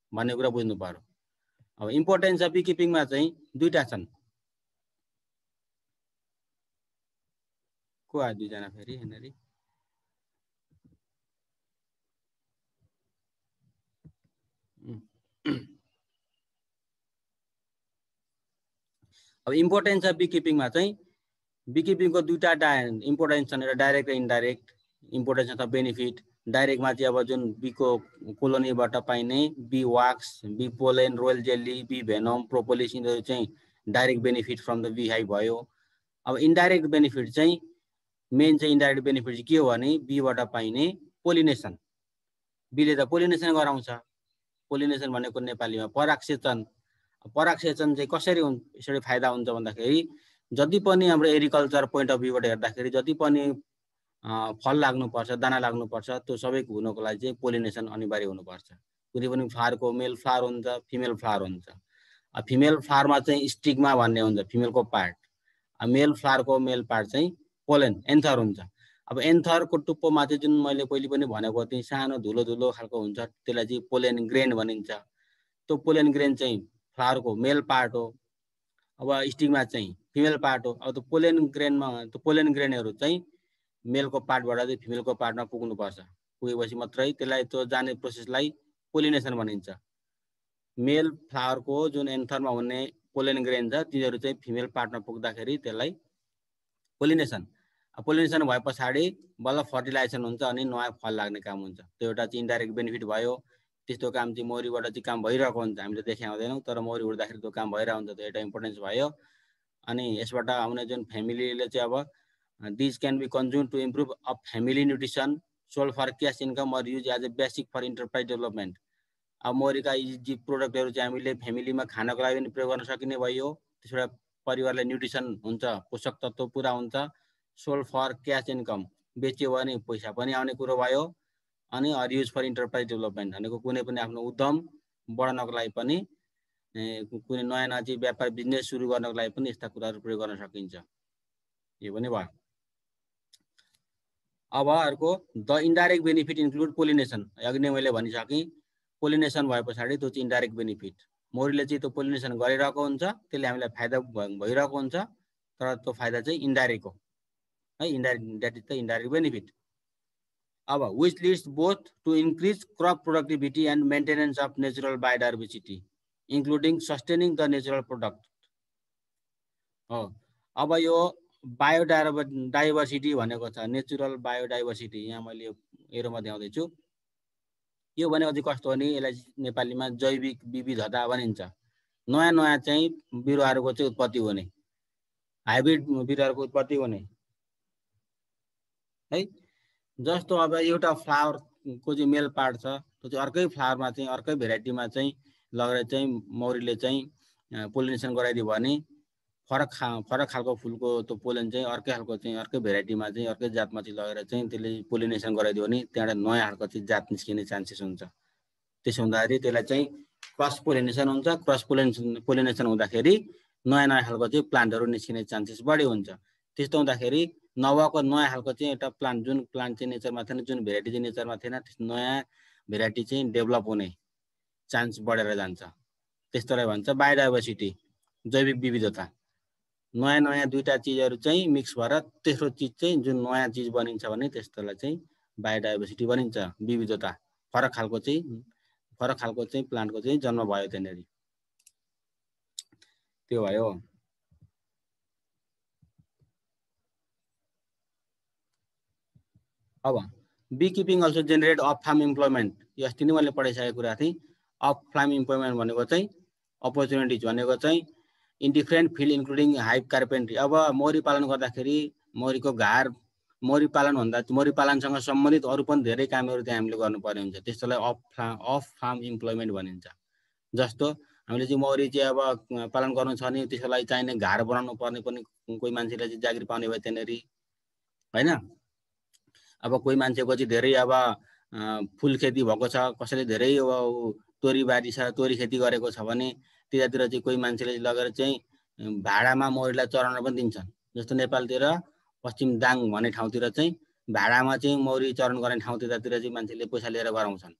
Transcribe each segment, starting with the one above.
भन्ने कुरा बुझ्नु पर्यो। अब इम्पोर्टेन्स अफ बी किपिङमा चाहिँ दुईटा छन्। को आयो दुईजना फेरि यहाँनेरि? अब इम्पोर्टेन्स अफ बी किपिङमा चाहिँ बी किपिङको दुईटा इम्पोर्टेन्स छन्, एउटा डाइरेक्ट र इन्डाइरेक्ट। इम्पोर्टेन्स अथवा बेनिफिट डाइरेक्टमा चाहिँ अब जुन बीको कोलोनीबाट पाइने bee wax, bee pollen, royal jelly, bee venom, propolis यिनीहरू चाहिँ direct benefit from the bee hive भयो। अब इन्डाइरेक्ट बेनिफिट चाहिँ मेन चाहिँ इन्डाइरेक्ट बेनिफिट चाहिँ के हो भने बीबाट पाइने पोलिनेसन। बीले त पोलिनेसन गराउँछ। पोलिनेसन भनेको नेपालीमा परागसेचन। परागसेचन चाहिँ कसरी यसरी फाइदा हुन्छ भन्दाखेरि जति पनि हाम्रो एग्रिकल्चर पोइन्ट अफ भ्यूबाट हेर्दाखेरि जति पनि फल लाग्नुपर्छ, दाना लाग्नुपर्छ, त्यो सबै हुनको लागि चाहिँ पोलिनेसन अनिवार्य हुनुपर्छ। कुनै पनि फ्लावरको मेल फ्लावर हुन्छ, फिमेल फ्लावर हुन्छ। फिमेल फ्लावरमा चाहिँ स्टिग्मा भन्ने हुन्छ, फिमेलको पार्ट। मेल फ्लावरको मेल पार्ट चाहिँ पोलेन, एन्थर हुन्छ। अब एन्थरको टुप्पोमा चाहिँ जुन मैले पहिले पनि भनेको थिएँ सानो धुलो धुलो खालको हुन्छ, त्यसलाई चाहिँ पोलेन ग्रेन भनिन्छ। त्यो पोलेन ग्रेन चाहिँ फ्लावरको मेल पार्ट हो। अब स्टिग्मा चाहिँ फिमेल पार्ट हो। अब त्यो पोलेन ग्रेनमा त्यो पोलेन ग्रेनहरू चाहिँ मेलको पार्टबाट चाहिँ फिमेलको पार्टमा पुग्नुपर्छ। पुगेपछि मात्रै त्यसलाई त्यो जाने प्रोसेसलाई पोलिनेसन भनिन्छ। मेल फ्लावरको जुन एन्थरमा हुने पोलेन ग्रेन छ तिनीहरू चाहिँ फिमेल पार्टमा पुग्दाखेरि त्यसलाई पोलिनेसन। पोलिनेसन भए पछाडि बल्ल फर्टिलाइजेसन हुन्छ अनि नयाँ फल लाग्ने काम हुन्छ। त्यो एउटा चाहिँ इन्डाइरेक्ट बेनिफिट भयो। त्यस्तो काम चाहिँ मौरीबाट चाहिँ काम भइरहेको हुन्छ, हामीले देखे हुँदैनौँ, तर मौरी उड्दाखेरि त्यो काम भइरहेको हुन्छ। त्यो एउटा इम्पोर्टेन्स भयो। अनि यसबाट आउने जुन फ्यामिलीले चाहिँ अब this can be consume to improve a family nutrition, sold for cash income or use as a basic for enterprise development. अब मौरीका यी प्रोडक्टहरू चाहिँ हामीले फ्यामिलीमा खानको लागि पनि प्रयोग गर्न सकिने भयो। त्यसबाट परिवारलाई न्युट्रिसन हुन्छ, पोषक तत्त्व पुरा हुन्छ। सोल्ड फर क्यास इन्कम, बेच्यो भने पैसा पनि आउने कुरो भयो। अनि or use for enterprise development भनेको कुनै पनि आफ्नो उद्यम बढाउनको लागि पनि, कुनै नयाँ नयाँ चाहिँ व्यापार बिजनेस सुरु गर्नको लागि पनि यस्ता कुराहरू प्रयोग गर्न सकिन्छ। यो पनि भयो। अब अर्को the indirect benefit include pollination. अघि नै मैले भनिसकेँ, पोलिनेसन भए पछाडि त्यो चाहिँ इन्डाइरेक्ट बेनिफिट। मौरीले चाहिँ त्यो पोलिनेसन गरिरहेको हुन्छ, त्यसले हामीलाई फाइदा भइरहेको हुन्छ, तर त्यो फाइदा चाहिँ इन्डाइरेक्ट हो है। Indirect, that is the indirect benefit. अब which leads both to increase crop productivity and maintenance of natural biodiversity including sustaining the natural product हो। अब यो बायोडाइभर्सिटी भनेको छ नेचुरल बायोडाइभर्सिटी, यहाँ मैले एरोमा देखाउँदैछु। यो भनेको चाहिँ कस्तो हो नि, यसलाई नेपालीमा जैविक विविधता भनिन्छ। नयाँ नयाँ चाहिँ बिरुवाहरूको चाहिँ उत्पत्ति हुने, हाइब्रिड बिरुवाहरूको उत्पत्ति हुने है। जस्तो अब एउटा फ्लावरको चाहिँ मेल पार्ट छ, त्यो चाहिँ अर्कै फ्लावरमा चाहिँ अर्कै भेराइटीमा चाहिँ लगेर चाहिँ मौरीले चाहिँ पोलिनेसन गराइदियो भने फरक खालको फुलको त्यो पोलेन चाहिँ अर्कै खालको चाहिँ अर्कै भेराइटीमा चाहिँ अर्कै जातमा चाहिँ लगेर चाहिँ त्यसले पोलिनेसन गराइदियो भने त्यहाँबाट नयाँ खालको चाहिँ जात निस्किने चान्सेस हुन्छ। त्यसो हुँदाखेरि त्यसलाई चाहिँ क्रस पोलिनेसन हुन्छ। क्रस पोलिनेसन हुँदाखेरि नयाँ नयाँ खालको चाहिँ प्लान्टहरू निस्किने चान्सेस बढी हुन्छ। त्यस्तो हुँदाखेरि नभएको नयाँ खालको चाहिँ एउटा प्लान्ट, जुन प्लान्ट चाहिँ नेचरमा थिएन, जुन भेराइटी चाहिँ नेचरमा थिएन, नयाँ भेराइटी चाहिँ डेभलप हुने चान्स बढेर जान्छ। त्यस्तोलाई भन्छ बायोडाइभर्सिटी, जैविक विविधता। नयाँ नयाँ दुईटा चिजहरू चाहिँ मिक्स भएर तेस्रो चिज चाहिँ जुन नयाँ चिज बनिन्छ भने त्यस्तोलाई चाहिँ बायोडाइभर्सिटी भनिन्छ। विविधता, फरक खालको चाहिँ प्लान्टको चाहिँ जन्म भयो त्यहाँनिर। त्यो भयो। अब bee keeping also generate of farm employment. यो अस्ति नै मैले पढाइसकेको कुरा थिएँ। अफ फार्म इम्प्लोइमेन्ट भनेको चाहिँ अपर्च्युनिटिज भनेको चाहिँ in different field including hive carpentry. अब मौरी पालन गर्दाखेरि मौरीको घार, मौरी पालन भन्दा मौरी पालनसँग सम्बन्धित अरू पनि धेरै कामहरू त्यहाँ हामीले गर्नुपर्ने हुन्छ। त्यस्तोलाई अफ फार्म इम्प्लोइमेन्ट भनिन्छ। जस्तो हामीले चाहिँ मौरी चाहिँ अब पालन गर्नु छ भने त्यसको लागि चाहिने घार बनाउनु पर्ने पनि कोही मान्छेले चाहिँ जागिर पाउने भयो त्यहाँनिर होइन। अब कोही मान्छेको चाहिँ धेरै अब फुल खेती भएको छ, कसैले धेरै तोरी बारी छ, तोरी खेती गरेको छ भने त्यतातिर चाहिँ कोही मान्छेले लगेर चाहिँ भाडामा मौरीलाई चराउन पनि दिन्छन्। जस्तो नेपालतिर पश्चिम दाङ भन्ने ठाउँतिर चाहिँ भाडामा चाहिँ मौरी चरण गर्ने ठाउँ त्यतातिर चाहिँ मान्छेले पैसा लिएर गराउँछन्।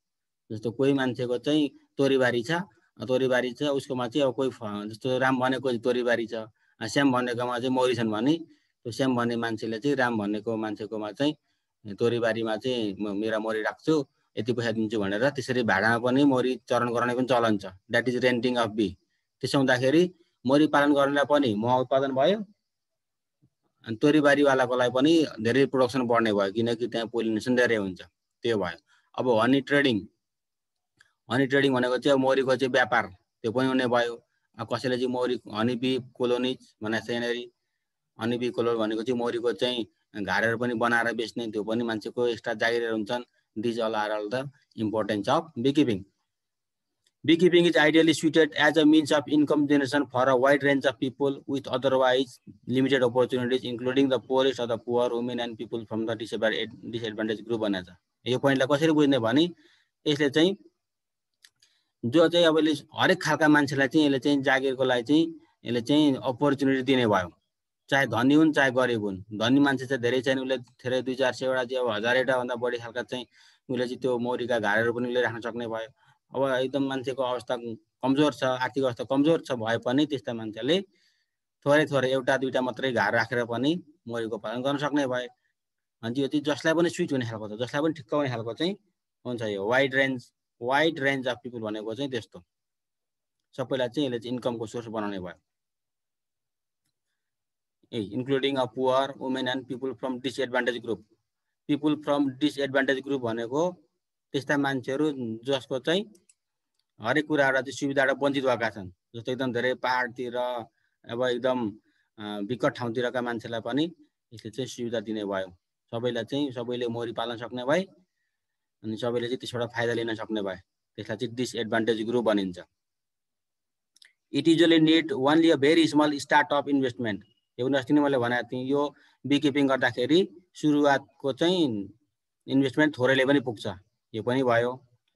जस्तो कोही मान्छेको चाहिँ तोरीबारी छ, उसकोमा चाहिँ अब कोही जस्तो राम भनेको तोरीबारी छ, श्याम भनेकोमा चाहिँ मौरी छन् भने त्यो श्याम भन्ने मान्छेले चाहिँ राम भनेको मान्छेकोमा चाहिँ तोरीबारीमा चाहिँ मेरा मौरी राख्छु, यति पैसा दिन्छु भनेर त्यसरी भाडामा पनि मौरी चरण गराउने पनि चलन छ। That is renting of bee. त्यसो हुँदाखेरि मौरी पालन गर्नेलाई पनि मह उत्पादन भयो अनि तोरीबारीवालाकोलाई पनि धेरै प्रोडक्सन बढ्ने भयो, किनकि त्यहाँ पोलिनेसन धेरै हुन्छ। त्यो भयो। अब हनी ट्रेडिङ भनेको चाहिँ मौरीको चाहिँ व्यापार, त्यो पनि हुने भयो। कसैले चाहिँ मौरी हनी बी कोलोनिज भने सेनेरी, हनी बी कोलोनी भनेको चाहिँ मौरीको चाहिँ घरहरू पनि बनाएर बेच्ने, त्यो पनि मान्छेको एक्स्ट्रा जागिरहरू हुन्छन्। These all are all the importance of beekeeping. Beekeeping is ideally suited as a means of income generation for a wide range of people with otherwise limited opportunities, including the poorest of the poor, women and people from the disadvantaged group भनेछ। यो पोइन्टलाई कसरी बुझ्ने भने यसले चाहिँ जो चाहिँ अब हरेक खालका मान्छेलाई चाहिँ यसले चाहिँ जागिरको लागि चाहिँ यसले चाहिँ अपर्च्युनिटी दिने भयो, चाहे धनी हुन् चाहे गरिब हुन्। धनी मान्छे चाहिँ धेरै छैन, उसले धेरै 200-400 वटा चाहिँ अब 1000 भन्दा बढी खालका चाहिँ उसले चाहिँ त्यो मौरीका घरहरू पनि उसले राख्न सक्ने भयो। अब एकदम मान्छेको अवस्था कमजोर छ, आर्थिक अवस्था कमजोर छ भए पनि त्यस्ता मान्छेले थोरै एउटा दुईटा मात्रै घर राखेर पनि मौरीको पालन गर्न सक्ने भए। अनि यो चाहिँ जसलाई पनि स्विच हुने खालको छ, जसलाई पनि ठिक्क हुने खालको चाहिँ हुन्छ। यो वाइड रेन्ज अफ पिपल भनेको चाहिँ त्यस्तो सबैलाई चाहिँ यसले चाहिँ इन्कमको सोर्स बनाउने भयो। Including a poor, women and people from disadvantage group. People from disadvantage group भनेको त्यस्ता मान्छेहरू जसको चाहिँ हरेक कुराबाट चाहिँ सुविधाबाट वञ्चित भएका छन्। जस्तो एकदम धेरै पहाडतिर अब एकदम विकट ठाउँतिरका मान्छेलाई पनि यसले चाहिँ सुविधा दिने भयो। सबैले मौरी पाल्न सक्ने भए अनि सबैले चाहिँ त्यसबाट फाइदा लिन सक्ने भए। त्यसलाई चाहिँ डिसएडभान्टेज ग्रुप भनिन्छ। It usually need only a very small startup investment. यो पनि अस्ति नै मैले भनेको थिएँ, यो बीकिपिङ गर्दाखेरि सुरुवातको चाहिँ इन्भेस्टमेन्ट थोरैले पनि पुग्छ। यो पनि भयो।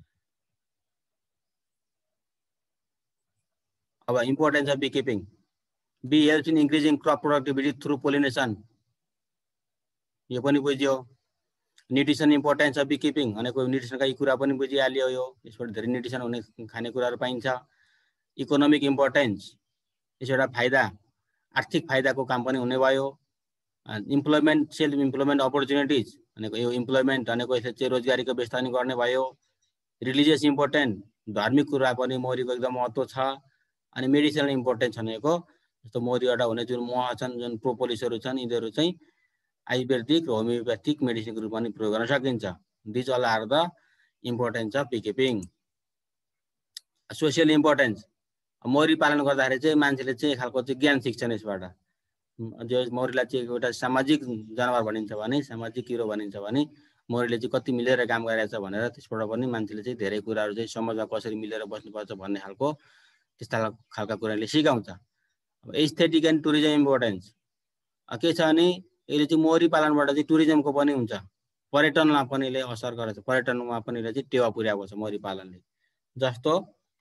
अब importance of beekeeping. Bee helps in increasing crop productivity through pollination. यो पनि बुझ्यो। न्युट्रिसन इम्पोर्टेन्स अफ बीकिपिङ भनेको न्युट्रिसनका यी कुरा पनि बुझिहाल्यो। यो यसबाट धेरै न्युट्रिसन हुने खानेकुराहरू पाइन्छ। इकोनोमिक इम्पोर्टेन्स, यसबाट फाइदा, आर्थिक फाइदाको काम पनि हुने भयो। इम्प्लोइमेन्ट, सेल्फ इम्प्लोइमेन्ट अपर्च्युनिटिज भनेको यो इम्प्लोइमेन्ट भनेको यसले चाहिँ रोजगारीको व्यवस्था पनि गर्ने भयो। रिलिजियस इम्पोर्टेन्ट, धार्मिक कुरा पनि मौरीको एकदम महत्त्व छ। अनि मेडिसिनल इम्पोर्टेन्स भनेको जस्तो मौरीबाट हुने जुन मह छन्, जुन प्रोपोलिसहरू छन्, यिनीहरू चाहिँ आयुर्वेदिक र होमियोप्याथिक मेडिसिनको रूपमा पनि प्रयोग गर्न सकिन्छ। These all are the importance of beekeeping. Social importance, मौरी पालन गर्दाखेरि चाहिँ मान्छेले चाहिँ खालको चाहिँ ज्ञान सिक्छन् यसबाट। जो मौरीलाई चाहिँ एउटा सामाजिक जनावर भनिन्छ भने, सामाजिक किरो भनिन्छ भने मौरीले चाहिँ कति मिलेर काम गरिरहेछ भनेर त्यसबाट पनि मान्छेले चाहिँ धेरै कुराहरू चाहिँ समाजमा कसरी मिलेर बस्नुपर्छ भन्ने खालको त्यस्ता खालका कुराले सिकाउँछ। अब एस्थेटिक एन्ड टुरिज्म इम्पोर्टेन्स के छ भने यसले चाहिँ मौरी पालनबाट चाहिँ टुरिज्मको पनि हुन्छ, पर्यटनमा पनि यसले असर गरेछ। पर्यटनमा पनि यसले चाहिँ टेवा पुर्याएको छ मौरी पालनले। जस्तो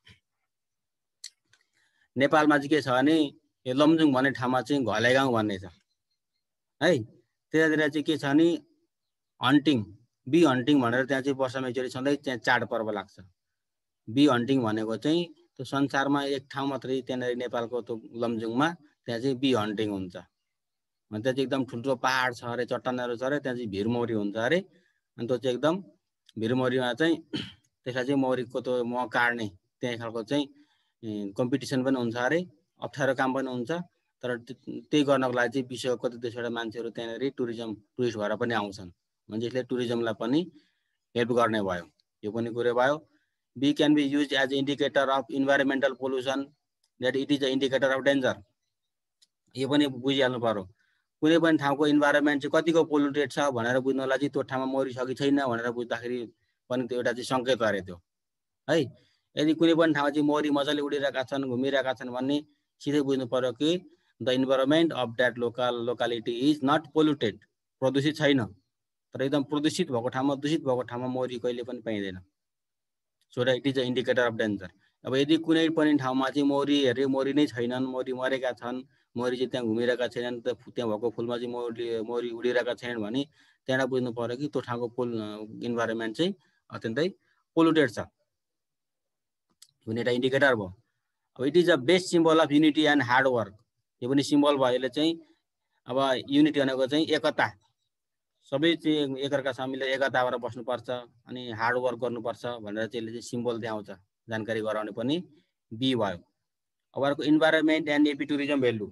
नेपालमा चाहिँ के छ भने यो लमजुङ भन्ने ठाउँमा चाहिँ घले गाउँ भन्ने छ है। त्यतातिर चाहिँ के छ भने हन्टिङ, बी हन्टिङ भनेर त्यहाँ चाहिँ वर्षमा एकचोटि सधैँ त्यहाँ चाडपर्व लाग्छ। बी हन्टिङ भनेको चाहिँ त्यो संसारमा एक ठाउँ मात्रै त्यहाँनिर नेपालको त्यो लमजुङमा त्यहाँ चाहिँ बी हन्टिङ हुन्छ। अनि त्यहाँ चाहिँ एकदम ठुल्ठुलो पहाड छ अरे, चट्टानहरू छ अरे, त्यहाँ चाहिँ भिरमौरी हुन्छ अरे। अनि त्यो चाहिँ एकदम भिरमौरीमा चाहिँ त्यसलाई चाहिँ मौरीको त्यो मह काट्ने त्यही खालको चाहिँ कम्पिटिसन पनि हुन्छ अरे, अप्ठ्यारो काम पनि हुन्छ। तर त्यही गर्नको लागि चाहिँ विश्वको कति देशबाट मान्छेहरू त्यहाँनिर टुरिस्ट भएर पनि आउँछन्। म्हणजे यसले टुरिज्मलाई पनि हेल्प गर्ने भयो। यो पनि कुरो भयो। Bee can be use as indicator of environmental pollution, that it is a indicator of danger. यो पनि बुझिहाल्नु पर्यो। कुनै पनि ठाउँको इन्भाइरोमेन्ट चाहिँ कतिको पोल्युटेड छ भनेर बुझ्नलाई चाहिँ त्यो ठाउँमा मौरी छ कि छैन भनेर बुझ्दाखेरि पनि त्यो एउटा चाहिँ सङ्केत अरे त्यो है। यदि कुनै पनि ठाउँमा चाहिँ मौरी मजाले उडिरहेका छन्, घुमिरहेका छन् भने सिधै बुझ्नु पर्यो कि the environment of that locality is not polluted, प्रदूषित छैन। तर एकदम प्रदूषित भएको ठाउँमा, दूषित भएको ठाउँमा मौरी कहिले पनि पाइँदैन। So it is a indicator of danger. अब यदि कुनै पनि ठाउँमा चाहिँ मौरी नै छैनन्, मौरी मरेका छन्, मौरी चाहिँ त्यहाँ घुमिरहेका छैनन्, त्यहाँ भएको फुलमा चाहिँ मौरी उडिरहेका छैनन् भने त्यहाँबाट बुझ्नु पर्यो कि त्यो ठाउँको इन्भाइरोमेन्ट चाहिँ अत्यन्तै पोल्युटेड छ। भन्ने एउटा इन्डिकेटर भयो। अब it is a best symbol of unity and hard work, यो पनि सिम्बल भयो। यसले चाहिँ अब युनिटी भनेको चाहिँ एकता, सबै चाहिँ एकअर्कासँग मिलेर एकताबाट बस्नुपर्छ अनि हार्ड वर्क गर्नुपर्छ भनेर चाहिँ यसले चाहिँ सिम्बल देखाउँछ, जानकारी गराउने पनि बी भयो। अब अर्को environment and apitourism value,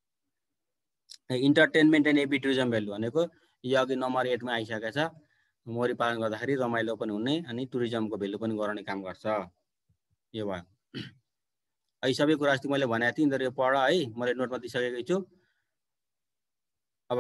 entertainment and apitourism value भनेको यो अघि नम्बर 8 मा आइसकेको छ। मौरी पालन गर्दाखेरि रमाइलो पनि हुने अनि टुरिज्मको भेल्यु पनि गराउने काम गर्छ, यो भयो। यी सबै कुरा अस्ति मैले भनेको थिएँ, तर यो पढ है, मैले नोटमा दिइसकेको छु। अब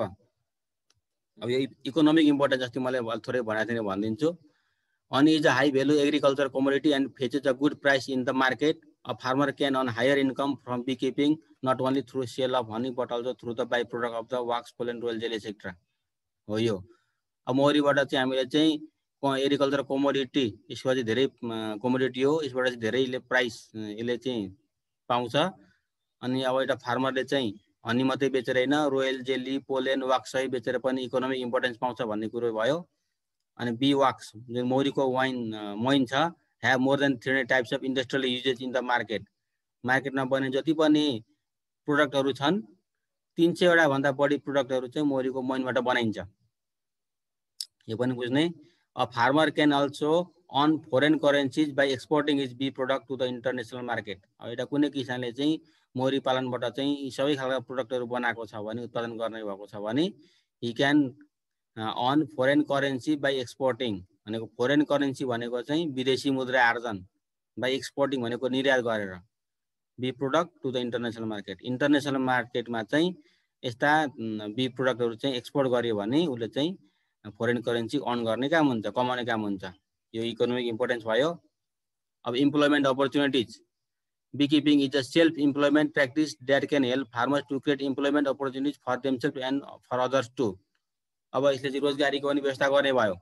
यो इकोनोमिक इम्पोर्टेन्स अस्ति मैले थोरै भनेको थिएँ, भनिदिन्छु। Honey is a high value agriculture commodity and fetches a good price in the market. A farmer can earn higher income from bee keeping not only through sell of honey but also through the by product of the wax, pollen, royal jelly etcetera हो यो। अब मौरीबाट चाहिँ हामीले चाहिँ agriculture commodity, यसको चाहिँ धेरै commodity हो, यसबाट चाहिँ धेरैले प्राइस यसले चाहिँ पाउँछ। अनि अब एउटा फार्मरले चाहिँ हनी मात्रै बेचेर होइन, रोयल जेली, पोलेन, वाक्स सबै बेचेर पनि इकोनोमिक इम्पोर्टेन्स पाउँछ भन्ने कुरो भयो। अनि बी वाक्स जुन मौरीको मोइन छ, have more than 300 types of industrial usages in the market. मार्केटमा बन्ने जति पनि प्रोडक्टहरू छन् 300 वटा भन्दा बढी प्रोडक्टहरू चाहिँ मौरीको मोइनबाट बनाइन्छ, यो पनि बुझ्ने। A farmer can also earn foreign currencies by exporting his bee product to the international market. अब एउटा कुनै किसानले चाहिँ मौरी पालनबाट चाहिँ सबै खालका प्रोडक्टहरू बनाएको छ भने, उत्पादन गर्ने भएको छ भने, he can earn foreign currency by exporting भनेको, फरेन करेन्सी भनेको चाहिँ विदेशी मुद्रा आर्जन, बाई एक्सपोर्टिङ भनेको निर्यात गरेर bee product to the international market. International मार्केटमा चाहिँ यस्ता बी प्रोडक्टहरू चाहिँ एक्सपोर्ट गर्यो भने उसले चाहिँ फरेन करेन्सी अर्न गर्ने काम हुन्छ, कमाउने काम हुन्छ, यो इकोनोमिक इम्पोर्टेन्स भयो। अब employment opportunities, bee keeping is a self employment practice that can help farmers to create employment opportunities for themselves and for others too. अब यसले चाहिँ रोजगारीको पनि व्यवस्था गर्ने भयो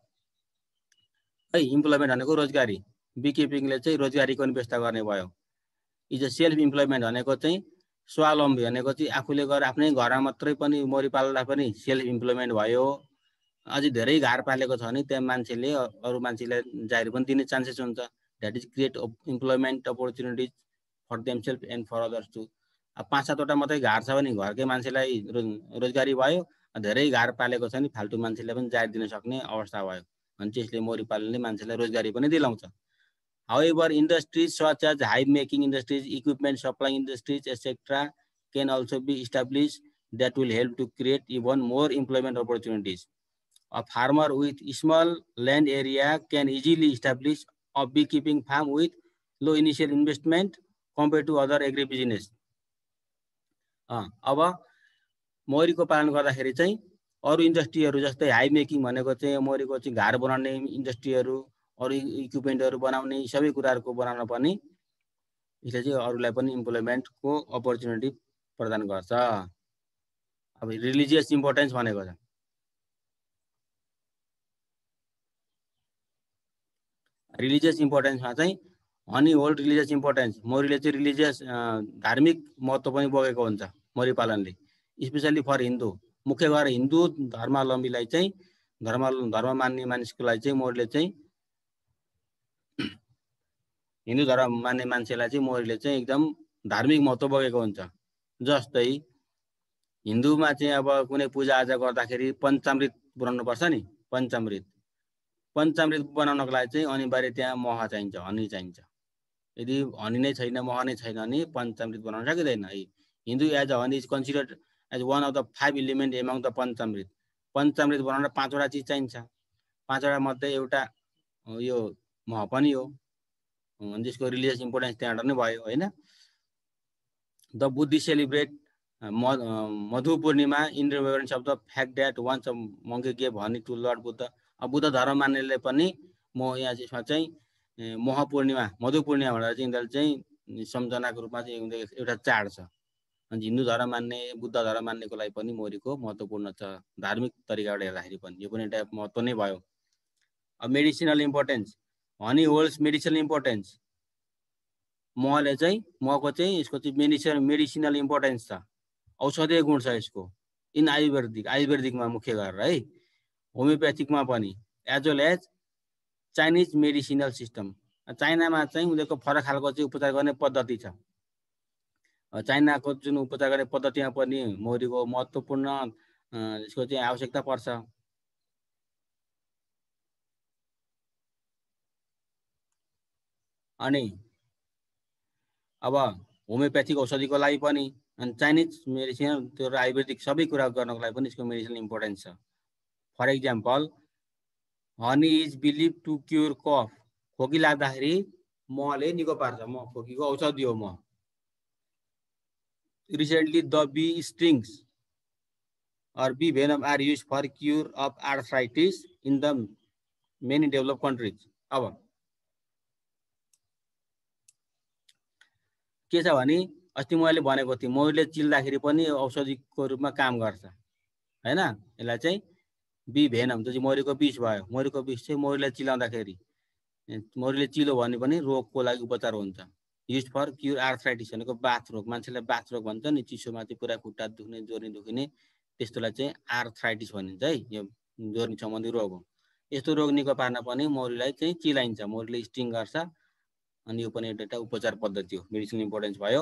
है, इम्प्लोइमेन्ट भनेको रोजगारी, बी किपिङले चाहिँ रोजगारीको पनि व्यवस्था गर्ने भयो। इज अ सेल्फ इम्प्लोइमेन्ट भनेको चाहिँ स्वावलम्बी भनेको चाहिँ आफूले गरेर आफ्नै घरमा मात्रै पनि मौरी पाल्दा पनि सेल्फ इम्प्लोइमेन्ट भयो। अझै धेरै घार पालेको छ भने त्यहाँ मान्छेले अरू मान्छेलाई जागिर पनि दिने चान्सेस हुन्छ, that is create employment opportunities for themselves and for others too. अब 5-7 वटा मात्रै घार छ भने घरकै मान्छेलाई रोजगारी भयो, धेरै घार पालेको छ भने फाल्टु मान्छेलाई पनि जागिर दिन सक्ने अवस्था भयो भने चाहिँ यसले मौरी पालनले मान्छेलाई रोजगारी पनि दिलाउँछ। However, industries such as hive making industries, equipment supplying industries, etc. can also be established that will help to create even more employment opportunities. A farmer with small land area can easily establish a beekeeping farm with low initial investment compared to other agribusiness. अब मौरीको पालन गर्दाखेरि चाहिँ अरू इन्डस्ट्रीहरू जस्तै hive making भनेको चाहिँ मौरीको चाहिँ घार बनाउने इन्डस्ट्रीहरू, अरू इक्विपमेन्टहरू बनाउने, सबै कुराहरूको बनाउन पनि यसले चाहिँ अरूलाई पनि इम्प्लोइमेन्टको अपर्च्युनिटी प्रदान गर्छ। अब रिलिजियस इम्पोर्टेन्स भनेको छ, रिलिजियस इम्पोर्टेन्समा चाहिँ हनी होल्ड रिलिजियस इम्पोर्टेन्स, मौरीले चाहिँ रिलिजियस धार्मिक महत्त्व पनि बोकेको हुन्छ मौरी पालनले, स्पेसली फर हिन्दू, मुख्य गरेर हिन्दू धर्मावलम्बीलाई चाहिँ धर्म मान्ने मानिसकोलाई चाहिँ मौरीले चाहिँ, हिन्दू धर्म मान्ने मान्छेलाई चाहिँ मौरीले चाहिँ एकदम धार्मिक महत्त्व बोकेको हुन्छ। जस्तै हिन्दूमा चाहिँ अब कुनै पूजाआजा गर्दाखेरि पञ्चामृत बनाउनु पर्छ नि, पञ्चामृत बनाउनको लागि चाहिँ अनिवार्य त्यहाँ मह चाहिन्छ, हनी चाहिन्छ। यदि हनी नै छैन, मह नै छैन भने पञ्चामृत बनाउन सकिँदैन है। Hindu as a honey is considered as one of the 5 element among the panchamrit. पञ्चामृत बनाउन 5 वटा चिज चाहिन्छ, 5 वटा मध्ये एउटा यो मह पनि हो, जसको रिलिजियस इम्पोर्टेन्स त्यहाँबाट नै भयो होइन। The Buddhist celebrate Madhu Purnima in remembrance of the fact that once a monkey gave honey to lord Buddha. अब बुद्ध धर्म मान्नेले पनि म यहाँ यसमा चाहिँ मह पूर्णिमा, मधु पूर्णिमा भनेर चाहिँ यिनीहरूले चाहिँ सम्झनाको रूपमा चाहिँ एउटा चाड छ। अनि हिन्दू धर्म मान्ने, बुद्ध धर्म मान्नेको लागि पनि मौरीको महत्त्वपूर्ण छ धार्मिक तरिकाबाट हेर्दाखेरि पनि, यो पनि एउटा महत्त्व नै भयो। अब medicinal importance, honey holds medicinal importance, महले चाहिँ महको चाहिँ यसको चाहिँ मेडिसिनल इम्पोर्टेन्स छ, औषधीय गुण छ यसको। इन आयुर्वेदिकमा मुख्य गरेर है, होमियोप्याथिकमा पनि, as well as Chinese medicinal system, चाइनामा चाहिँ उनीहरूको फरक खालको चाहिँ उपचार गर्ने पद्धति छ। चाइनाको जुन उपचार गर्ने पद्धतिमा पनि मौरीको महत्त्वपूर्ण यसको चाहिँ आवश्यकता पर्छ। अनि अब होमियोप्याथिक औषधिको लागि पनि अनि चाइनिज मेडिसिन त्यो आयुर्वेदिक सबै कुरा गर्नको लागि पनि यसको मेडिसिनल इम्पोर्टेन्स छ। For example honey is believe to cure cough. खोकी लाग्दाखेरि महले निको पार्छ। मह खोकीको औषधि हो मह। Recently, the bee stings or bee venom are used for cure of arthritis in the many developed countries. अब के छ भने अस्ति मैले भनेको थिएँ मौरीले चिल्दाखेरि पनि औषधिको रूपमा काम गर्छ हैन। यसलाई चाहिँ बी भेनम जो चाहिँ मौरीको विष भयो। मौरीको विष चाहिँ मौरीले चिलाउँदाखेरि मौरीले चिलो भने पनि रोगको लागि उपचार हुन्छ। युज फर क्युर आर्थराइटिस भनेको बाथ रोग। मान्छेलाई बाथ रोग भन्छ नि, चिसोमा चाहिँ पुरा खुट्टा दुख्ने जोर्नी दुख्ने, त्यस्तोलाई चाहिँ आर्थराइटिस भनिन्छ है। यो जोर्नी सम्बन्धी रोग हो। यस्तो रोग निको पार्न पनि मौरीलाई चाहिँ चिलाइन्छ। मौरीले स्टिङ गर्छ अनि यो पनि एउटा उपचार पद्धति हो। मेडिसिनल इम्पोर्टेन्स भयो।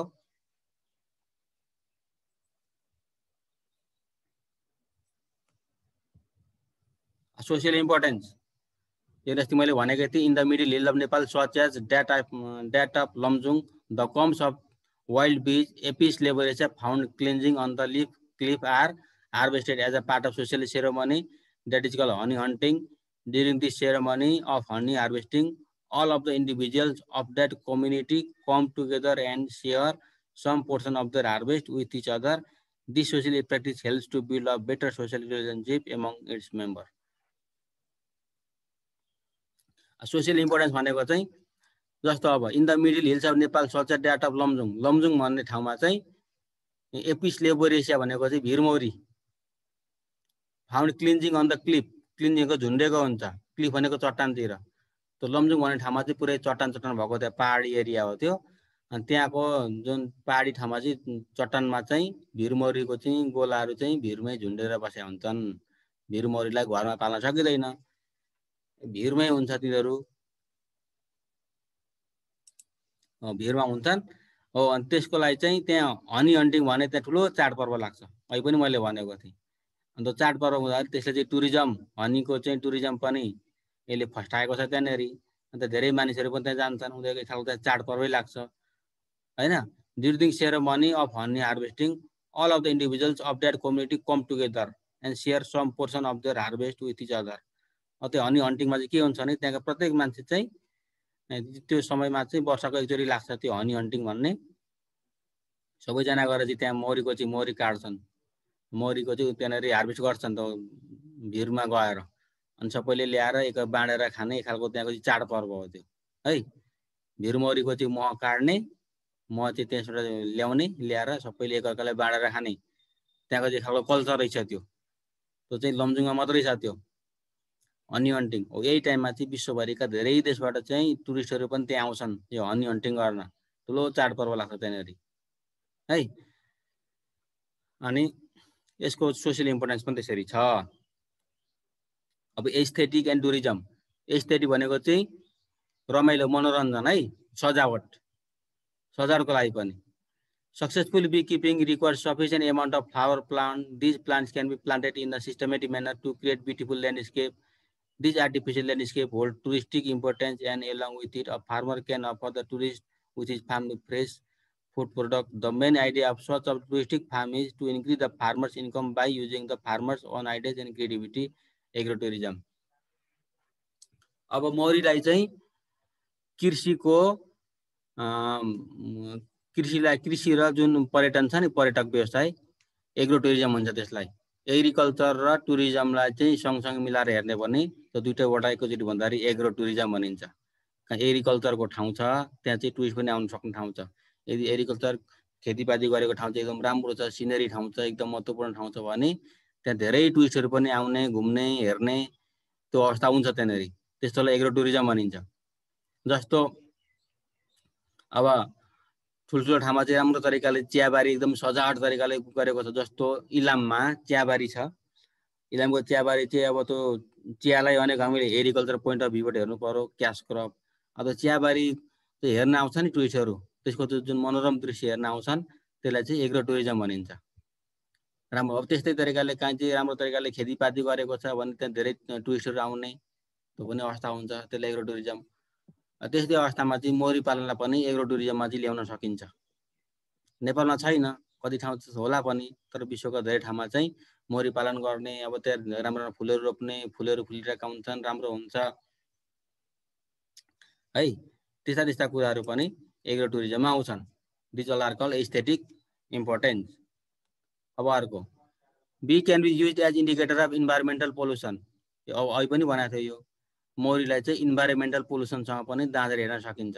सोशल इम्पोर्टेन्स यो अस्ति मैले भनेको थिएँ। In the middle hill of Nepal such as that of Lamjung, the combs of wild bees, Apis laboracea found cleansing on the leaf cliff are harvested as a part of social ceremony that is called honey hunting. During this ceremony of honey harvesting, all of the individuals of that community come together and share some portion of their harvest with each other. This social practice helps to build a better social relationship among its members. Social importance भनेको चाहिँ जस्तो अब in the middle hills of Nepal such that of Lamjung. Lamjung भन्ने ठाउँमा चाहिँ Apis laboriosa भनेको चाहिँ भिरमौरी found clinging on the cliff. क्लिन्जिङको झुन्डेको हुन्छ। क्लिफ भनेको चट्टानतिर। त्यो लमजुङ भन्ने ठाउँमा चाहिँ पुरै चट्टान भएको त्यहाँ पहाडी एरिया हो त्यो। अनि त्यहाँको जुन पहाडी ठाउँमा चाहिँ चट्टानमा चाहिँ भिरमौरीको चाहिँ गोलाहरू चाहिँ भिरमै झुन्डेर बसेका हुन्छन्। भिरमौरीलाई घरमा पाल्न सकिँदैन, भिरमै हुन्छ तिनीहरू, भिरमा हुन्छन् हो। अनि त्यसको लागि चाहिँ त्यहाँ हनी हन्टिङ भने त्यहाँ ठुलो चाडपर्व लाग्छ। अहिले पनि मैले भनेको थिएँ। अन्त चाडपर्व हुँदाखेरि त्यसले चाहिँ टुरिज्म, हनीको चाहिँ टुरिज्म पनि यसले फस्टाएको छ त्यहाँनिर। अन्त धेरै मानिसहरू पनि त्यहाँ जान्छन्। उनीहरूको एक खालको त्यहाँ चाडपर्वै लाग्छ हैन। During ceremony of honey harvesting all of the individuals of that community come together and share some portion of their harvest with each other. त्यो हनी हन्टिङमा चाहिँ के हुन्छ भने त्यहाँको प्रत्येक मान्छे चाहिँ त्यो समयमा चाहिँ वर्षको एकचोटि लाग्छ त्यो हनी हन्टिङ भन्ने। सबैजना गएर चाहिँ त्यहाँ मौरीको चाहिँ मौरी काट्छन्। मौरीको चाहिँ त्यहाँनिर हार्भेस्ट गर्छन् त भिरमा गएर। अनि सबैले ल्याएर एक बाँडेर खाने एक खालको त्यहाँको चाहिँ चाडपर्व हो त्यो है। भिरमौरीको चाहिँ मह काट्ने, मह चाहिँ त्यसबाट ल्याउने, ल्याएर सबैले एकअर्कालाई बाँडेर खाने, त्यहाँको चाहिँ खालको कल्चर रहेछ त्यो। त्यो चाहिँ लमजुङमा मात्रै छ त्यो हनी हन्टिङ हो। यही टाइममा चाहिँ विश्वभरिका धेरै देशबाट चाहिँ टुरिस्टहरू पनि त्यहाँ आउँछन् यो हनी हन्टिङ गर्न। ठुलो चाडपर्व लाग्छ त्यहाँनिर है। अनि यसको सोशल इम्पोर्टेन्स पनि त्यसरी छ। अब एस्थेटिक एन्ड टुरिज्म। एस्थेटिक भनेको चाहिँ रमाइलो मनोरञ्जन है, सजावट, सजावटको लागि पनि। Successful beekeeping requires sufficient amount of flower plant. These plants can be planted in a systematic manner to create beautiful landscape. These artificial landscape hold touristic importance, and along with it, a farmer can offer the tourist with his farm fresh food product. The main idea of such a touristic farm is to increase the farmer's income by using the farmer's own ideas and creativity. Agrotourism. अब मौरीलाई चाहिँ कृषिको कृषि र जुन पर्यटन छ नि, पर्यटक व्यवसाय, एग्रो टुरिज्म भन्छ त्यसलाई। एग्रिकल्चर र टुरिज्मलाई चाहिँ सँगसँगै मिलाएर हेर्ने भने त्यो दुईटैवटा एकैचोटि भन्दाखेरि एग्रो टुरिज्म भनिन्छ। एग्रिकल्चरको ठाउँ छ त्यहाँ चाहिँ टुरिस्ट पनि आउन सक्ने ठाउँ छ। यदि एग्रिकल्चर खेतीपाती गरेको ठाउँ चाहिँ एकदम राम्रो छ, सिनेरी ठाउँ छ, एकदम महत्त्वपूर्ण ठाउँ छ भने त्यहाँ धेरै टुरिस्टहरू पनि आउने, घुम्ने, हेर्ने त्यो अवस्था हुन्छ त्यहाँनिर। त्यस्तोलाई एग्रो टुरिज्म भनिन्छ। जस्तो अब ठुल्ठुलो ठाउँमा चाहिँ राम्रो तरिकाले चियाबारी एकदम सजावट तरिकाले गरेको छ। जस्तो इलाममा चियाबारी छ। इलामको चियाबारी चाहिँ अब त्यो चियालाई अनेक हामीले एग्रिकल्चर पोइन्ट अफ भ्यूबाट हेर्नु पर्यो, क्यास क्रप। अथवा चियाबारी चाहिँ हेर्न आउँछ नि टुरिस्टहरू, त्यसको जुन मनोरम दृश्य हेर्न आउँछन् त्यसलाई चाहिँ एग्रो टुरिज्म भनिन्छ। राम्रो। अब त्यस्तै तरिकाले कहीँ चाहिँ राम्रो तरिकाले खेतीपाती गरेको छ भने त्यहाँ धेरै टुरिस्टहरू आउने त्यो पनि अवस्था हुन्छ, त्यसलाई एग्रो टुरिज्म। त्यस्तै अवस्थामा चाहिँ मौरी पालनलाई पनि एग्रो टुरिज्ममा चाहिँ ल्याउन सकिन्छ। नेपालमा छैन, कति ठाउँ होला पनि, तर विश्वका धेरै ठाउँमा चाहिँ मौरी पालन गर्ने, अब त्यहाँ राम्रो फुलहरू रोप्ने, फुलहरू फुलिरहेका हुन्छन्, राम्रो हुन्छ है। त्यस्ता त्यस्ता कुराहरू पनि एग्रो टुरिज्ममा आउँछन्। These all are called aesthetic importance. अब अर्को, bee can be used as indicator of environmental pollution. अब अहिले पनि भनेको थियो, यो मौरीलाई चाहिँ इन्भाइरोमेन्टल पोल्युसनसँग पनि दाँजेर हेर्न सकिन्छ।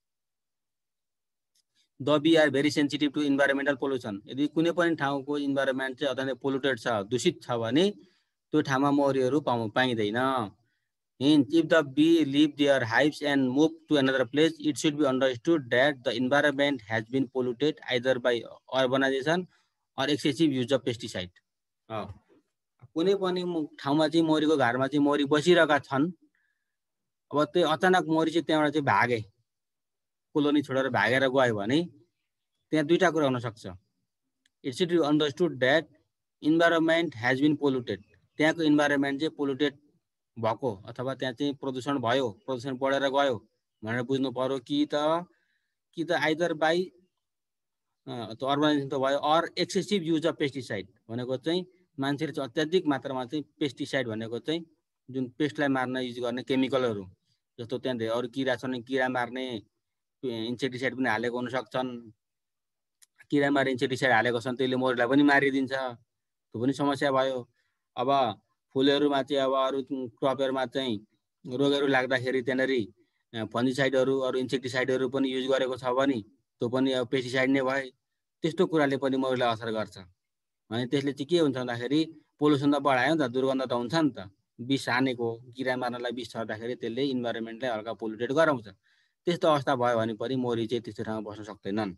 The bee are very sensitive to environmental pollution. यदि कुनै पनि ठाउँको इन्भाइरोमेन्ट चाहिँ अत्यन्तै पोल्युटेड छ, दूषित छ भने त्यो ठाउँमा मौरीहरू पाइँदैन। Hence, if the bee leave their hives and move to another place, it should be understood that the environment has been polluted either by urbanization or excessive use of pesticide. कुनै पनि ठाउँमा चाहिँ मौरीको घरमा चाहिँ मौरी बसिरहेका छन्, अब त्यो अचानक मौरी चाहिँ त्यहाँबाट चाहिँ भागे, कोलोनी छोडेर भागेर गयो भने त्यहाँ दुईटा कुरा हुन सक्छ। It should be understood that environment has been polluted, त्यहाँको इन्भाइरोमेन्ट चाहिँ पोल्युटेड भएको अथवा त्यहाँ चाहिँ प्रदूषण भयो, प्रदूषण बढेर गयो भनेर बुझ्नु पर्यो। कि त आइदर बाई अर्बनाइजेसन त भयो, or excessive use of pesticide भनेको चाहिँ मान्छेले चाहिँ अत्याधिक मात्रामा चाहिँ पेस्टिसाइड भनेको चाहिँ जुन पेस्टलाई मार्न युज गर्ने केमिकलहरू, जस्तो त्यहाँ धेरै अरू किरा छन्, किरा मार्ने इन्सेक्टिसाइड पनि हालेको हुन सक्छन्। किरा मार्ने इन्सेक्टिसाइड हालेको छन्, त्यसले मौरीलाई पनि मारिदिन्छ, त्यो पनि समस्या भयो। अब फुलहरूमा चाहिँ अब अरू क्रपहरूमा चाहिँ रोगहरू लाग्दाखेरि त्यहाँनिर फन्जिसाइडहरू अरू इन्सेक्टिसाइडहरू पनि युज गरेको छ भने त्यो पनि अब पेस्टिसाइड नै भए, त्यस्तो कुराले पनि मौरीलाई असर गर्छ। अनि त्यसले चाहिँ के हुन्छ भन्दाखेरि पोल्युसन त बढायो नि त, दुर्गन्ध त हुन्छ नि त। विष हानेको, किरा मार्नलाई विष छर्दाखेरि त्यसले इन्भाइरोमेन्टलाई हल्का पोल्युटेड गराउँछ। त्यस्तो अवस्था भयो भने पनि मौरी चाहिँ त्यस्तो ठाउँमा बस्न सक्दैनन्।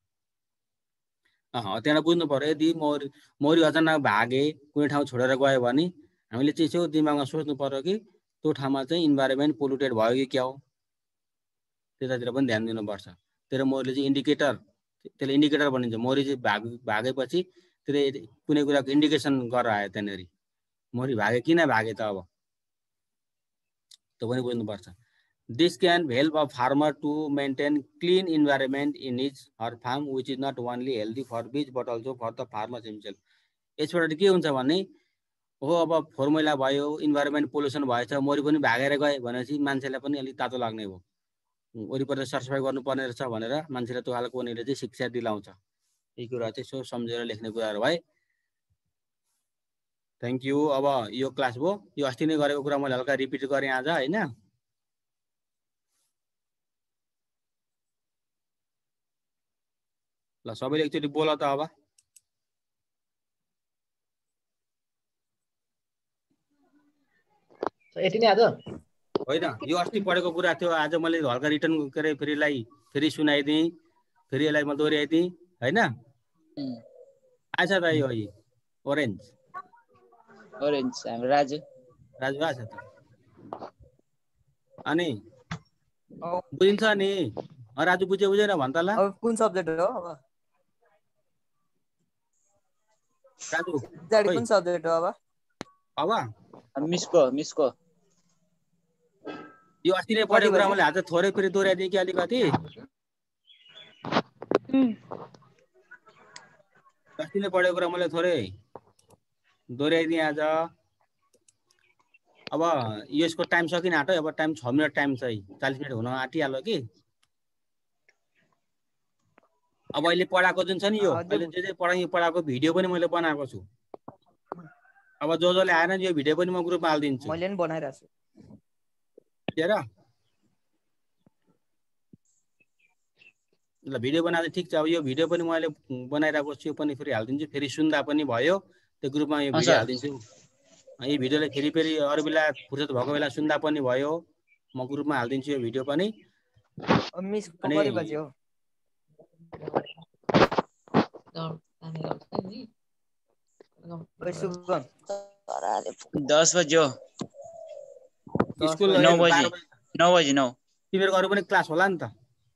त्यहाँ बुझ्नु पर्यो, यदि मौरी अचानक भागे, कुनै ठाउँ छोडेर गयो भने हामीले चाहिँ यसो दिमागमा सोच्नु पर्यो कि त्यो ठाउँमा चाहिँ इन्भाइरोमेन्ट पोल्युटेड भयो कि क्या हो, त्यतातिर पनि ध्यान दिनुपर्छ। त्यसले मौरीले चाहिँ इन्डिकेटर, त्यसले इन्डिकेटर भनिन्छ। मौरी चाहिँ भागेपछि त्यसले कुनै कुराको इन्डिकेसन गरेर आयो त्यहाँनिर, मौरी भागे किन भागे त, अब त्यो पनि बुझ्नुपर्छ। This can help a farmer to maintain clean environment in his or farm, which is not only healthy for bees but also for the farmer himself. यसबाट के हुन्छ भने हो, अब फोहोर मैला भयो, इन्भाइरोमेन्ट पोल्युसन भएछ, मौरी पनि भागेर गए भनेपछि मान्छेलाई पनि अलिक तातो लाग्ने हो, वरिपरि सरसफाइ गर्नुपर्ने रहेछ भनेर मान्छेलाई त्यो खालको उनीहरूले चाहिँ शिक्षा दिलाउँछ। यही कुरा चाहिँ सो सम्झेर लेख्ने कुराहरू भए। Thank you. अब यो क्लास भयो, यो अस्ति नै गरेको कुरा मैले हल्का रिपिट गरेँ आज, होइन? ल सबैले एकचोटि बोल त अब। यति नै आज होइन, यो अस्ति पढेको कुरा थियो, आज मैले हल्का रिटर्न गरेँ, फेरि सुनाइदिएँ, फेरि यसलाई म दोहोऱ्याइदिएँ, होइन? आएछ त यो ओरेन्ज हाम्रो राजु आएछ त? अनि बुझिन्छ नि? राजु बुझ्यो बुझेन भन् त ल। अब कुन सब्जेक्ट हो? राजु कुन सब्जेक्ट हो अब? मिसको यो अस्ति नै पढेको कुरा मैले आज थोरै फेरि दोहोऱ्याइदिएँ कि अलिकति। अस्ति नै पढेको कुरा मैले थोरै दोहोऱ्याइदिएँ आज। अब यसको टाइम सकिन आँट्यो, अब टाइम 6 मिनट टाइम चाहिँ 40 मिनट हुन आँटिहाल्यो कि। अब अहिले पढाएको जुन छ नि, यो अहिले जे पढाएको भिडियो पनि मैले बनाएको छु। अब जसले आएन यो भिडियो पनि म ग्रुपमा हालिदिन्छु। मैले पनि बनाइरहेको छु। हेर ल, भिडियो बनाएको ठिक छ। अब यो भिडियो पनि मैले बनाइरहेको छु, यो पनि फेरि हालिदिन्छु। फेरि सुन्दा पनि भयो, त्यो ग्रुपमा यो भिडियो हालिदिन्छु। यो भिडियोलाई फेरि अरू बेला फुर्सद भएको बेला सुन्दा पनि भयो, म ग्रुपमा हालिदिन्छु यो भिडियो पनि। बजे हो? 10 बजे हो। स्कुल 9 बजे 9 तिमीहरूको अरू पनि क्लास होला नि त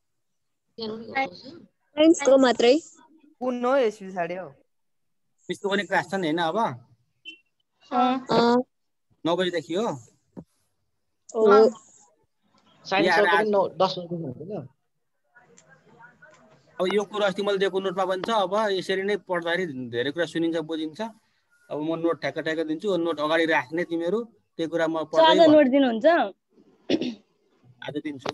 साइन्सको मात्रै कुन हो यस पछाडि हो मिसको पनि क्लास छ नि हैन अब 9 बजेदेखि हो साइन्सको पनि 10 बजेदेखि हुन्छ नि अब यो कुरा अस्ति मैले दिएको नोटमा पनि छ अब यसरी नै पढ्दाखेरि धेरै कुरा सुनिन्छ बुझिन्छ अब म नोट ठ्याक्क ठ्याक्क दिन्छु नोट अगाडि राख्ने तिमीहरू त्यही कुरा म पढ्दै आज नोट दिनुहुन्छ आज दिन्छु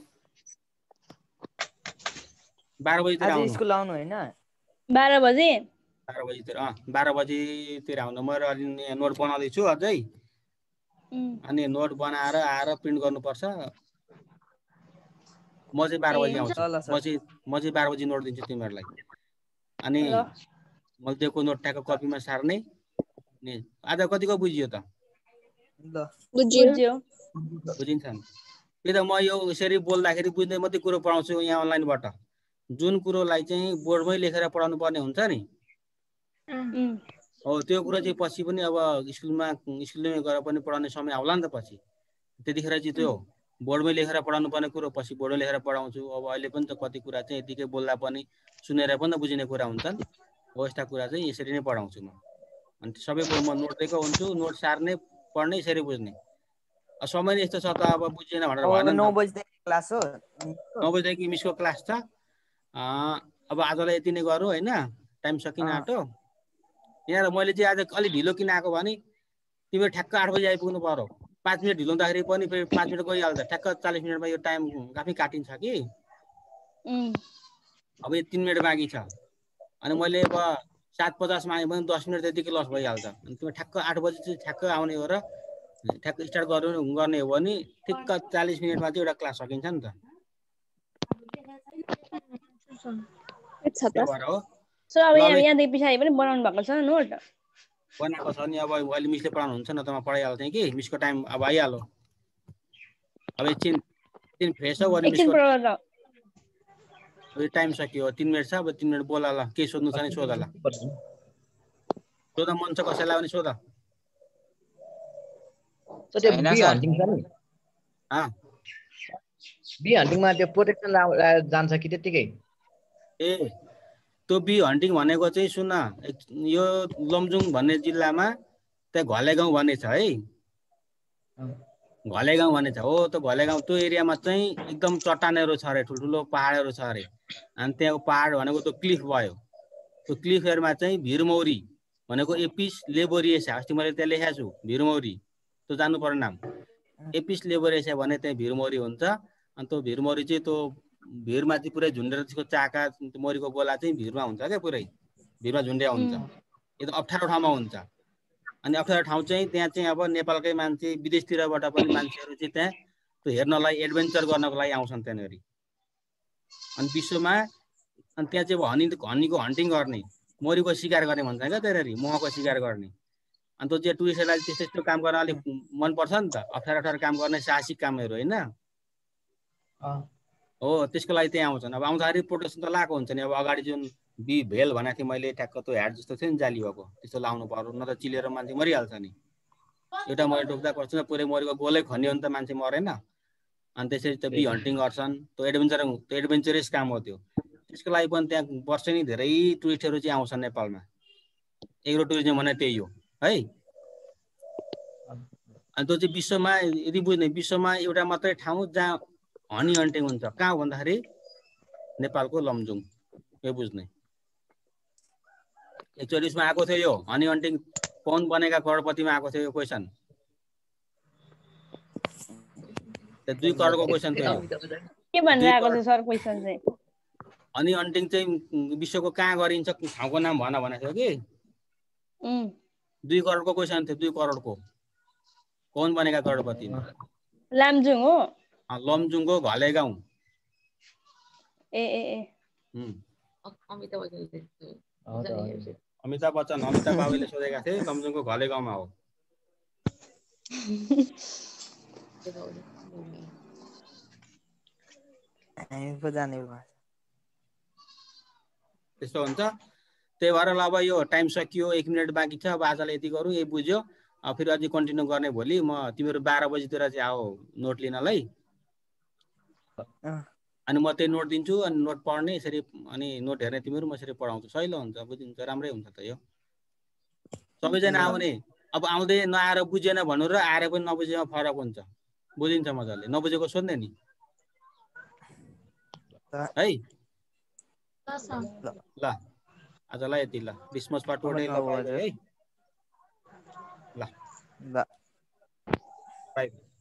12 बजेतिर आउनु स्कुल आउनु हैन 12 बजे 12 बजेतिर 12 बजेतिर आउनु म अलि नोट बनाउँदै छु अझै अनि नोट बनाएर आएर प्रिन्ट गर्नुपर्छ म चाहिँ 12 बजे आउँछु म चाहिँ 12 बजे नोट दिन्छु तिमीहरूलाई अनि मैले दिएको नोट ट्याक्क कपीमा सार्ने नि आज कतिको बुझियो त ल बुझ्यो बुझिन्छ नि त्यही त म यो यसरी बोल्दाखेरि बुझ्दै मात्रै कुरो पढाउँछु यहाँ अनलाइनबाट जुन कुरोलाई चाहिँ बोर्डमै लेखेर पढाउनु पर्ने हुन्छ नि हो त्यो कुरा चाहिँ पछि पनि अब स्कुलमै गएर पनि पढाउने समय आउला नि त पछि त्यतिखेर चाहिँ त्यो बोर्डमै लेखेर पढाउनु पर्ने कुरो पछि बोर्डमै लेखेर पढाउँछु अब अहिले पनि त कति कुरा चाहिँ यतिकै बोल्दा पनि सुनेर पनि त बुझिने कुरा हुन्छन् हो यस्ता कुरा चाहिँ यसरी नै पढाउँछु म अनि सबै कुरो म नोट दिएको हुन्छु नोट सार्ने पढ्ने यसरी बुझ्ने समय यस्तो छ त अब बुझेन भनेर भएन 9 बजेदेखि क्लास हो 9 बजेदेखि मिसको क्लास छ अब आजलाई यति नै गरौँ हैन टाइम सकिन आँटो यहाँ मैले चाहिँ आज अलि ढिलो किन आएको भने तिमीहरू ठ्याक्क 8 बजे आइपुग्नु पर्यो 5 मिनट ढिलो हुँदाखेरि पनि फेरि 5 मिनट गइहाल्छ ठ्याक्क 40 मिनटमा यो टाइम आफै काटिन्छ कि अब यो 3 मिनट बाँकी छ अनि मैले अब 7:50 मा आए पनि 10 मिनट त्यतिकै लस भइहाल्छ अनि तिमी ठ्याक्क 8 बजे चाहिँ ठ्याक्क आउने हो र ठ्याक्क स्टार्ट गर्ने हो भने ठिक्क 40 मिनटमा चाहिँ एउटा क्लास सकिन्छ नि त सो अब यहाँदेखि पछाडि पनि बनाउनु भएको छ नोट बनाएको छ नि अब अहिले मिसले पढाउनुहुन्छ न त म पढाइहाल्थेँ कि मिसको टाइम अब आइहाल्यो अब एकछिन फ्रेस हो भने मिसको टाइम सकियो 3 मिनट छ अब 3 मिनट बोला ल के सोध्नु छ नि सोध ल सोध मन छ कसैलाई पनि सोध बी हन्टिङमा त्यो प्रोटेक्सन जान्छ कि त्यतिकै ए त्यो बी हन्टिङ भनेको चाहिँ सुन यो लमजुङ भन्ने जिल्लामा त्यहाँ घले गाउँ भन्ने छ है घले गाउँ भन्ने छ हो त्यो घले गाउँ त्यो एरियामा चाहिँ एकदम चट्टानहरू छ अरे ठुल्ठुलो पहाडहरू छ अरे अनि त्यहाँको पहाड भनेको त्यो क्लिफ भयो त्यो क्लिफहरूमा चाहिँ भिरमौरी भनेको एपिस लेबोरिएसा अस्ति मैले त्यहाँ लेखेको छु भिरमौरी त्यो जान्नु पर्ने नाम एपिस लेबोरिएसा भने त्यहाँ भिरमौरी हुन्छ अनि त्यो भिरमौरी चाहिँ त्यो भिरमा चाहिँ पुरै झुन्डेर त्यसको चाका मौरीको गोला चाहिँ भिरमा हुन्छ क्या पुरै भिरमा झुन्डिया हुन्छ एकदम अप्ठ्यारो ठाउँमा हुन्छ अनि अप्ठ्यारो ठाउँ चाहिँ त्यहाँ चाहिँ अब नेपालकै मान्छे विदेशतिरबाट पनि मान्छेहरू चाहिँ त्यहाँ त्यो हेर्नलाई एडभेन्चर गर्नको लागि आउँछन् त्यहाँनिर अनि विश्वमा अनि त्यहाँ चाहिँ हनीको हन्टिङ गर्ने मौरीको शिकार गर्ने भन्छ क्या त्यहाँनिर महको शिकार गर्ने अनि त्यो चाहिँ टुरिस्टहरूलाई त्यस्तो काम गर्न अलिक मनपर्छ नि त अप्ठ्यारो काम गर्ने साहसिक कामहरू होइन हो त्यसको लागि त्यहाँ आउँछन् अब आउँदाखेरि प्रोटेक्सन त लगाएको हुन्छ नि अब अगाडि जुन बी भेल भनेको थिएँ मैले ठ्याक्क त्यो ह्याट जस्तो थियो नि जाली भएको त्यस्तो लाउनु पर्यो न त चिलेर मान्छे मरिहाल्छ नि एउटा मौरी टोक्दा पर्छ पुरै मौरीको गोलै खन्यो भने त मान्छे मरेन अनि त्यसरी त बी हन्टिङ गर्छन् त्यो एडभेन्चरस काम हो त्यो त्यसको लागि पनि त्यहाँ वर्षै नै धेरै टुरिस्टहरू चाहिँ आउँछन् नेपालमा एग्रो टुरिज्म भने त्यही हो है अनि त्यो चाहिँ विश्वमा यदि बुझ्ने विश्वमा एउटा मात्रै ठाउँ जहाँ हनी हन्टिङ हुन्छ कहाँ भन्दाखेरि नेपालको लमजुङ यो बुझ्ने एक्चुअली उसमा आएको थियो यो हनी हन्टिङ कौन बनेगा करोडपतिमा आएको थियो यो क्वेसन 2 करोडको क्वेसन थियो के भनेर आएको छ सर क्वेसन चाहिँ हनी हन्टिङ चाहिँ विश्वको कहाँ गरिन्छ ठाउँको नाम भन भनेको थियो कि 2 करोडको क्वेसन थियो 2 करोडको कौन बनेगा करोडपतिमा लामजुङ हो लमजुङको घले गाउँ ए अमिताभ बच्चन अमिताभ बाबुले सोधेका थिए लमजुङको घले गाउँमा हो त्यस्तो हुन्छ त्यही भएर अब यो टाइम सकियो 1 मिनट बाँकी छ अब आजलाई यति गरौँ यही बुझ्यो फेरि अझै कन्टिन्यू गर्ने भोलि म तिमीहरू 12 बजीतिर चाहिँ आओ नोट लिनलाई अनि म त्यही नोट दिन्छु अनि नोट पढ्ने यसरी अनि नोट हेर्ने तिमीहरू म यसरी पढाउँछु सजिलो हुन्छ बुझिन्छ राम्रै हुन्छ त यो सबैजना आउने अब आउँदै नआएर बुझेन भन्नु र आएर पनि नबुझेमा फरक हुन्छ बुझिन्छ मजाले नबुझेको सोध्ने नि है ल आजलाई यति ल क्रिसमस पार्टी ल बाइ है ल ल बाइ